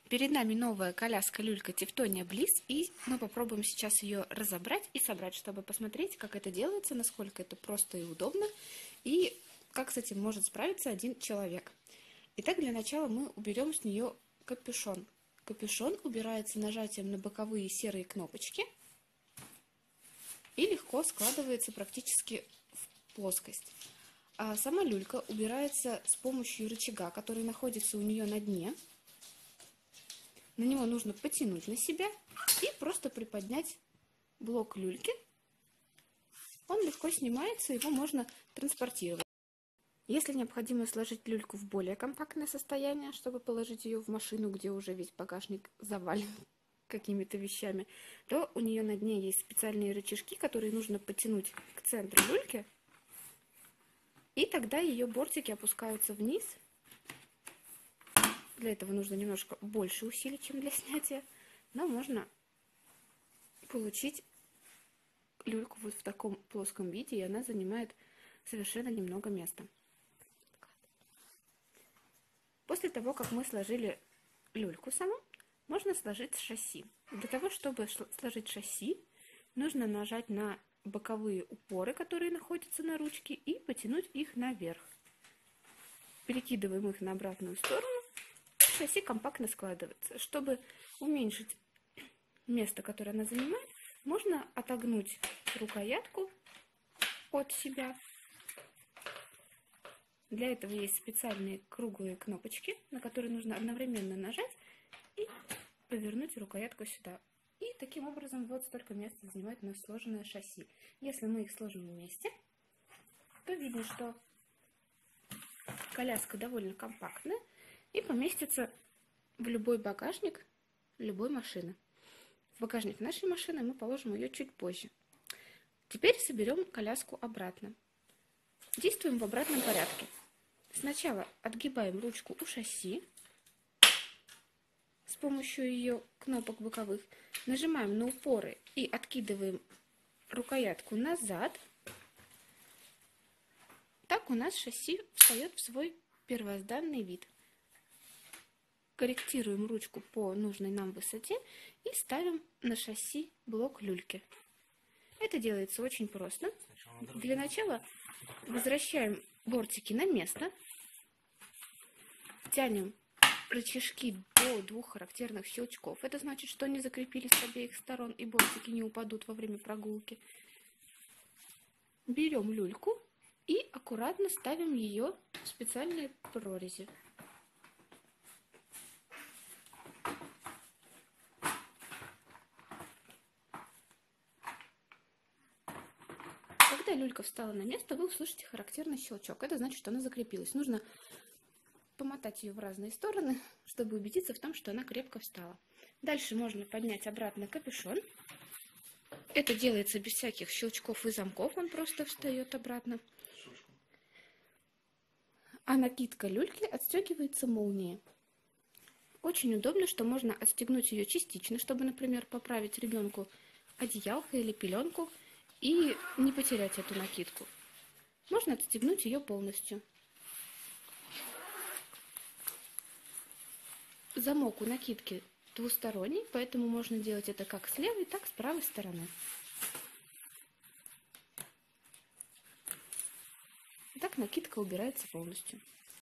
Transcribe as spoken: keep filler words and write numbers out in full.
Перед нами новая коляска люлька Тевтония Bliss, и мы попробуем сейчас ее разобрать и собрать, чтобы посмотреть, как это делается, насколько это просто и удобно, и как с этим может справиться один человек. Итак, для начала мы уберем с нее капюшон. Капюшон убирается нажатием на боковые серые кнопочки и легко складывается практически в плоскость. А сама люлька убирается с помощью рычага, который находится у нее на дне. На него нужно потянуть на себя и просто приподнять блок люльки. Он легко снимается, его можно транспортировать. Если необходимо сложить люльку в более компактное состояние, чтобы положить ее в машину, где уже весь багажник завален какими-то вещами, то у нее на дне есть специальные рычажки, которые нужно потянуть к центру люльки, и тогда ее бортики опускаются вниз. Для этого нужно немножко больше усилий, чем для снятия, но можно получить люльку вот в таком плоском виде, и она занимает совершенно немного места. После того, как мы сложили люльку саму, можно сложить шасси. Для того, чтобы сложить шасси, нужно нажать на боковые упоры, которые находятся на ручке, и потянуть их наверх. Перекидываем их на обратную сторону. Шасси компактно складывается. Чтобы уменьшить место, которое она занимает, можно отогнуть рукоятку от себя. Для этого есть специальные круглые кнопочки, на которые нужно одновременно нажать и повернуть рукоятку сюда. И таким образом вот столько места занимает у нас сложенное шасси. Если мы их сложим вместе, то видно, что коляска довольно компактная и поместится в любой багажник любой машины. В багажник нашей машины мы положим ее чуть позже. Теперь соберем коляску обратно. Действуем в обратном порядке. Сначала отгибаем ручку у шасси с помощью ее кнопок боковых, нажимаем на упоры и откидываем рукоятку назад. Так у нас шасси встает в свой первозданный вид. Корректируем ручку по нужной нам высоте и ставим на шасси блок люльки. Это делается очень просто. Для начала возвращаем бортики на место, тянем рычажки до двух характерных щелчков. Это значит, что они закрепились с обеих сторон и бортики не упадут во время прогулки. Берем люльку и аккуратно ставим ее в специальные прорези. Когда люлька встала на место, вы услышите характерный щелчок. Это значит, что она закрепилась. Нужно помотать ее в разные стороны, чтобы убедиться в том, что она крепко встала. Дальше можно поднять обратно капюшон. Это делается без всяких щелчков и замков, он просто встает обратно. А накидка люльки отстегивается молнией. Очень удобно, что можно отстегнуть ее частично, чтобы, например, поправить ребенку одеялко или пеленку и не потерять эту накидку. Можно отстегнуть ее полностью. Замок у накидки двусторонний, поэтому можно делать это как с левой, так и с правой стороны. Так накидка убирается полностью.